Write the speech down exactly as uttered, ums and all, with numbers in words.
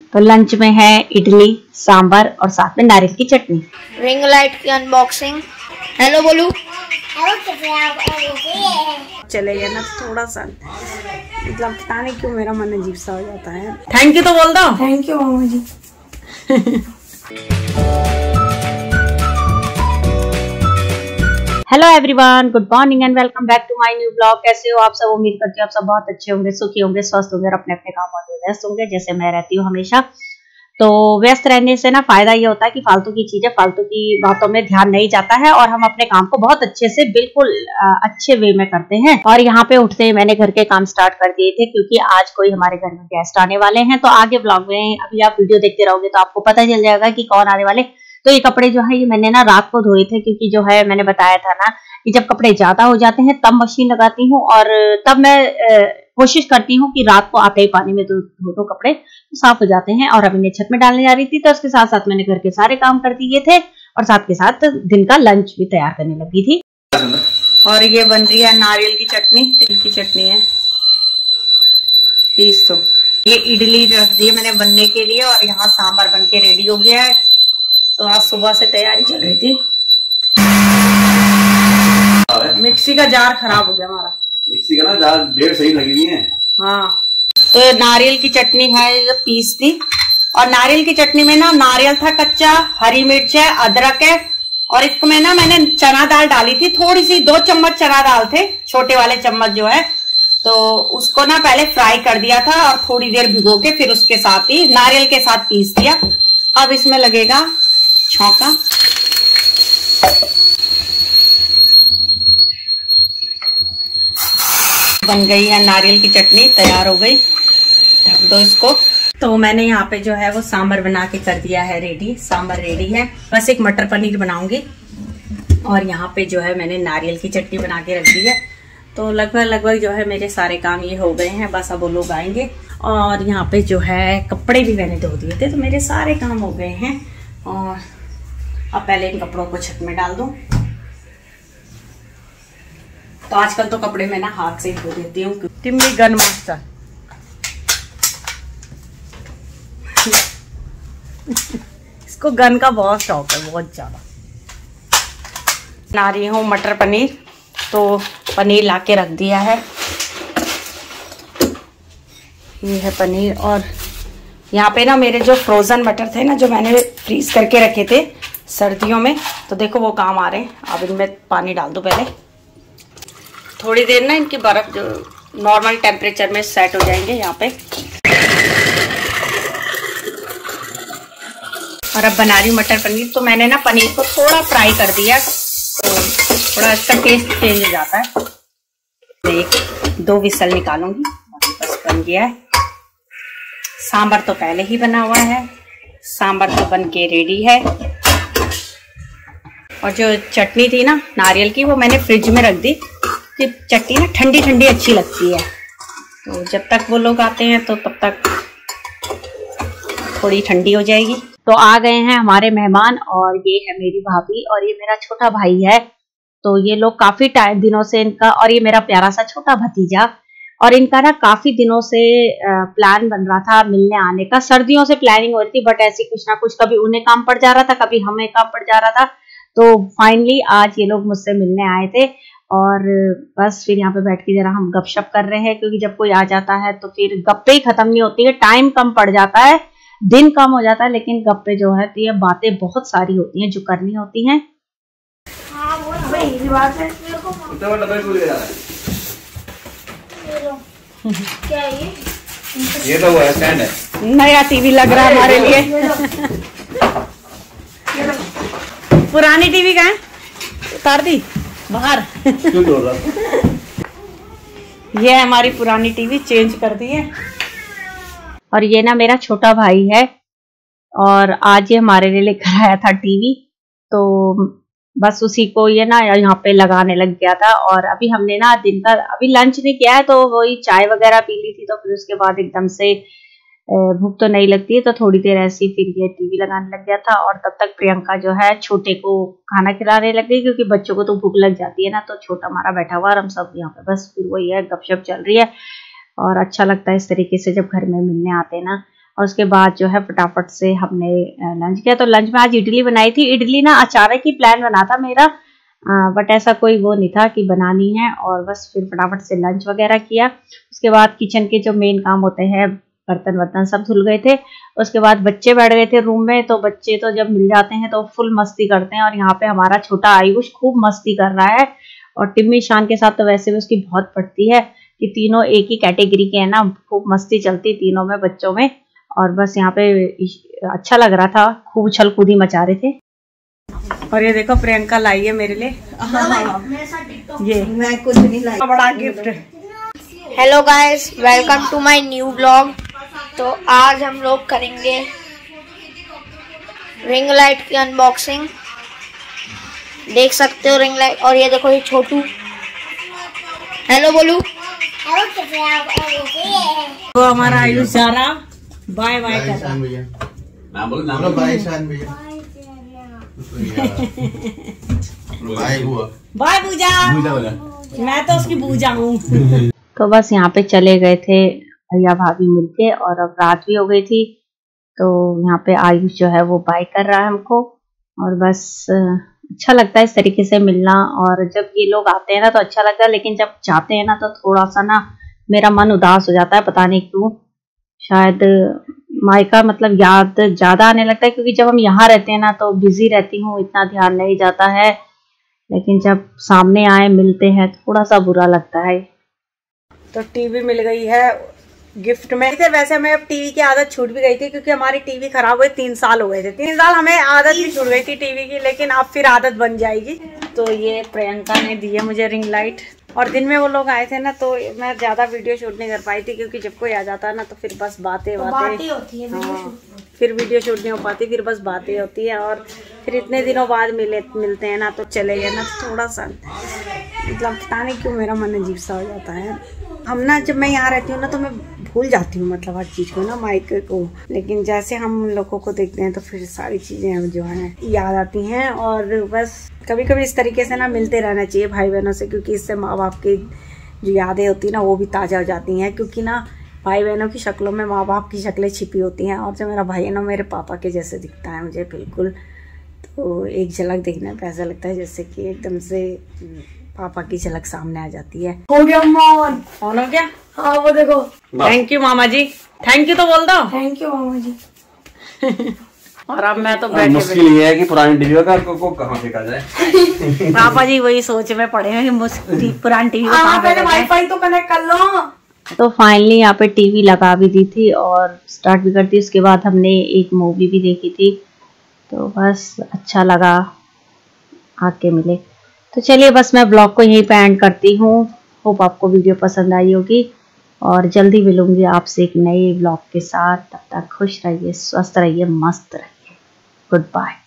तो लंच में है इडली, सांभर और साथ में नारियल की चटनी। रिंग लाइट की अनबॉक्सिंग। हेलो बोलू। चले गए ना थोड़ा सा, मतलब पता नहीं क्यों मेरा मन अजीब सा हो जाता है। थैंक यू तो बोल दो। थैंक यू मामा जी। Hello everyone, good morning and welcome back to my new blog. कैसे हो आप सब? उम्मीद करती हूँ आप सब बहुत अच्छे होंगे, सुखी होंगे, स्वस्थ होंगे और अपने अपने कामों में व्यस्त होंगे जैसे मैं रहती हूँ हमेशा। तो व्यस्त रहने से ना फायदा ये होता है कि फालतू की चीजें, फालतू की बातों में ध्यान नहीं जाता है और हम अपने काम को बहुत अच्छे से, बिल्कुल अच्छे वे में करते हैं। और यहाँ पे उठते ही मैंने घर के काम स्टार्ट कर दिए थे क्योंकि आज कोई हमारे घर में गेस्ट आने वाले हैं। तो आगे ब्लॉग में अभी आप वीडियो देखते रहोगे तो आपको पता चल जाएगा कि कौन आने वाले। तो ये कपड़े जो है ये मैंने ना रात को धोए थे क्योंकि जो है मैंने बताया था ना कि जब कपड़े ज्यादा हो जाते हैं तब मशीन लगाती हूँ और तब मैं कोशिश करती हूँ कि रात को आते ही पानी में धो दो तो कपड़े तो साफ हो जाते हैं। और अभी मैं छत में डालने जा रही थी तो उसके साथ साथ मैंने घर के सारे काम कर दिए थे और साथ के साथ दिन का लंच भी तैयार करने लगी थी। और ये बन रही है नारियल की चटनी, तिल की चटनी है पीस। तो ये इडली रख दी है मैंने बनने के लिए और यहाँ सांभर बन के रेडी हो गया है। तो आज सुबह से तैयारी चल रही थी। मिक्सी का जार खराब हो गया हमारा। मिक्सी का ना जार डेढ़ सही लगी हुई है। हाँ, तो नारियल की चटनी है ये पीस दी। और नारियल की चटनी में ना नारियल था कच्चा, हरी मिर्च है, अदरक है और इसमें ना मैंने चना दाल डाली थी थोड़ी सी, दो चम्मच चना दाल थे, छोटे वाले चम्मच जो है। तो उसको ना पहले फ्राई कर दिया था और थोड़ी देर भिगो के फिर उसके साथ ही नारियल के साथ पीस दिया। अब इसमें लगेगा छौंका। बन गई है नारियल की चटनी, तैयार हो गई। ढक दो इसको। तो मैंने यहाँ पे जो है वो सांभर बना के कर दिया है रेडी। सांभर रेडी है, बस एक मटर पनीर बनाऊंगी। और यहाँ पे जो है मैंने नारियल की चटनी बना के रख दी है। तो लगभग लगभग जो है मेरे सारे काम ये हो गए हैं, बस अब वो लोग आएंगे। और यहाँ पे जो है कपड़े भी मैंने धो दिए थे तो मेरे सारे काम हो गए हैं। और अब पहले इन कपड़ों को छत में डाल दूं। तो आजकल तो कपड़े मैं ना हाथ से ही धो देती हूँ। Timmy gun master. इसको गन का बहुत शौक है, बहुत ज्यादा। बना रही हूँ मटर पनीर। तो पनीर लाके रख दिया है, ये है पनीर। और यहाँ पे ना मेरे जो फ्रोजन मटर थे ना, जो मैंने फ्रीज करके रखे थे सर्दियों में, तो देखो वो काम आ रहे हैं। अब इनमें पानी डाल दो पहले, थोड़ी देर ना इनकी बर्फ जो नॉर्मल टेम्परेचर में सेट हो जाएंगे यहाँ पे। और अब बना रही हूँ मटर पनीर। तो मैंने ना पनीर को थोड़ा फ्राई कर दिया तो थोड़ा इसका टेस्ट चेंज हो जाता है। एक दो विसल निकालूंगी, बस बन गया है। सांभर तो पहले ही बना हुआ है, सांभर तो बन के रेडी है। और जो चटनी थी ना नारियल की, वो मैंने फ्रिज में रख दी कि चटनी ना ठंडी ठंडी अच्छी लगती है। तो जब तक वो लोग आते हैं तो तब तक थोड़ी ठंडी हो जाएगी। तो आ गए हैं हमारे मेहमान और ये है मेरी भाभी और ये मेरा छोटा भाई है। तो ये लोग काफी टाइम दिनों से इनका, और ये मेरा प्यारा सा छोटा भतीजा, और इनका ना काफी दिनों से प्लान बन रहा था मिलने आने का। सर्दियों से प्लानिंग हो रही थी बट ऐसी कुछ ना कुछ, कभी उन्हें काम पड़ जा रहा था, कभी हमें काम पड़ जा रहा था। तो फाइनली आज ये लोग मुझसे मिलने आए थे और बस फिर यहाँ पे बैठ के जरा हम गपशप कर रहे हैं क्योंकि जब कोई आ जाता है तो फिर गप्पे ही खत्म नहीं होती है। टाइम कम पड़ जाता है, दिन कम हो जाता है, लेकिन गप्पे जो है तो ये बातें बहुत सारी होती हैं जो करनी होती हैं। हाँ वो सही बात है। क्या ये? ये तो वो है, स्टैंड है। नया टीवी लग रहा है हमारे लिए। पुरानी टीवी का है, उतार दी बाहर। ये हमारी पुरानी टीवी चेंज कर दी है। और ये ना मेरा छोटा भाई है और आज ये हमारे लिए लेकर आया था टीवी। तो बस उसी को ये ना यहाँ पे लगाने लग गया था। और अभी हमने ना दिन का अभी लंच नहीं किया है तो वही चाय वगैरह पी ली थी। तो फिर उसके बाद एकदम से भूख तो नहीं लगती है तो थोड़ी देर ऐसी फिर ये टीवी लगाने लग गया था। और तब तक प्रियंका जो है छोटे को खाना खिलाने लग गई क्योंकि बच्चों को तो भूख लग जाती है ना। तो छोटा हमारा बैठा हुआ और हम सब यहाँ पे बस फिर वही है, गपशप चल रही है। और अच्छा लगता है इस तरीके से जब घर में मिलने आते हैं ना। और उसके बाद जो है फटाफट से हमने लंच किया। तो लंच में आज इडली बनाई थी। इडली ना अचानक ही प्लान बना था मेरा, बट ऐसा कोई वो नहीं था कि बनानी है, और बस फिर फटाफट से लंच वगैरह किया। उसके बाद किचन के जो मेन काम होते हैं, बर्तन वर्तन सब धुल गए थे। उसके बाद बच्चे बैठ गए थे रूम में। तो बच्चे तो जब मिल जाते हैं तो फुल मस्ती करते हैं, और यहाँ पे हमारा छोटा आयुष खूब मस्ती कर रहा है। और टिम्मी शान के साथ तो वैसे भी उसकी बहुत पड़ती है कि तीनों एक ही कैटेगरी के हैं ना, खूब मस्ती चलती तीनों में बच्चों में। और बस यहाँ पे अच्छा लग रहा था, खूब उछल कूदी मचा रहे थे। और ये देखो प्रियंका लाई है मेरे लिए, ये मैं कुछ नहीं लाई, बड़ा gift. Hello guys, welcome to my new blog. तो आज हम लोग करेंगे रिंग लाइट की अनबॉक्सिंग। देख सकते हो रिंग लाइट। और ये देखो ये छोटू। हेलो बोलू। वो हमारा आयुष जा रहा, बाय बाय कर रहा। नाम बोलो, नाम बोलो। बाय शान भैया। बाय बुआ। बाय पूजा। पूजा बोला। मैं तो उसकी पूजा हूँ। तो बस यहाँ पे चले गए थे भैया भाभी मिलके, और अब रात भी हो गई थी। तो यहाँ पे आयुष जो है वो बाय कर रहा है हमको। और बस अच्छा लगता है इस तरीके से मिलना, और जब ये लोग आते हैं ना तो अच्छा लगता है, लेकिन जब जाते हैं ना तो थोड़ा सा ना मेरा मन उदास हो जाता है, पता नहीं क्यों। शायद मायका मतलब याद ज्यादा आने लगता है, क्योंकि जब हम यहाँ रहते हैं ना तो बिजी रहती हूँ, इतना ध्यान नहीं जाता है। लेकिन जब सामने आए मिलते हैं थोड़ा सा बुरा लगता है। तो टीवी मिल गई है गिफ्ट में। वैसे हमें अब टीवी की आदत छूट भी गई थी, क्योंकि हमारी टीवी खराब हुए तीन साल हो गए थे। तीन साल हमें आदत भी छूट गई थी टीवी की, लेकिन अब फिर आदत बन जाएगी। तो ये प्रियंका ने दी है मुझे रिंग लाइट। और दिन में वो लोग आए थे ना तो मैं ज्यादा वीडियो शूट नहीं कर पाई थी, क्योंकि जब कोई आ जाता है ना तो फिर बस बातें बातें होती है। हाँ, फिर वीडियो शूट नहीं हो पाती, फिर बस बातें होती है। और फिर इतने दिनों बाद मिले मिलते हैं ना तो चले गए ना तो थोड़ा सा मतलब पता नहीं क्यों मेरा मन अजीब सा हो जाता है। हम ना जब मैं यहाँ रहती हूँ ना तो मैं भूल जाती हूँ मतलब हर चीज़ को ना, माइक को। लेकिन जैसे हम लोगों को देखते हैं तो फिर सारी चीज़ें जो हैं याद आती हैं। और बस कभी कभी इस तरीके से ना मिलते रहना चाहिए भाई बहनों से, क्योंकि इससे माँ बाप की जो यादें होती हैं ना वो भी ताज़ा हो जाती हैं। क्योंकि ना भाई बहनों की शक्लों में माँ बाप की शक्लें छिपी होती हैं। और जो मेरा भाई है ना मेरे पापा के जैसे दिखता है मुझे बिल्कुल। तो एक झलक देखने पे ऐसा लगता है जैसे कि एकदम से पापा की झलक सामने आ जाती है। हो गया ऑन। ऑन हो गया? हाँ वो देखो। थैंक यू मामा जी। थैंक यू तो बोल दो। थैंक यू मामा जी। और अब मैं तो बैठे मुश्किल ये है कि पुरानी टीवी का को कहाँ फेंका जाए। पापा जी वही सोच में पड़े हैं कि पुरानी टीवी कहाँ फेंका जाए। वाईफाई तो कनेक्ट कर लो। तो फाइनली यहाँ पे टीवी लगा भी दी थी और स्टार्ट भी कर दी। उसके बाद हमने एक मूवी भी देखी थी। तो बस अच्छा लगा आके मिले। तो चलिए बस मैं ब्लॉग को यहीं पे एंड करती हूँ। होप आपको वीडियो पसंद आई होगी, और जल्दी मिलूंगी आपसे एक नए ब्लॉग के साथ। तब तक खुश रहिए, स्वस्थ रहिए, मस्त रहिए। Good bye.